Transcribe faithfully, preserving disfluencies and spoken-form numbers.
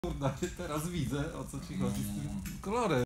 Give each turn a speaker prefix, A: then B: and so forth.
A: Kurde, teraz widzę, o co ci chodzi z tym kolorem.